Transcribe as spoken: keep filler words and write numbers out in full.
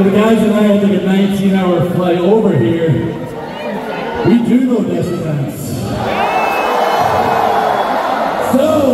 the guys and I had like a nineteen hour flight over here. We do know Desert Dance. So,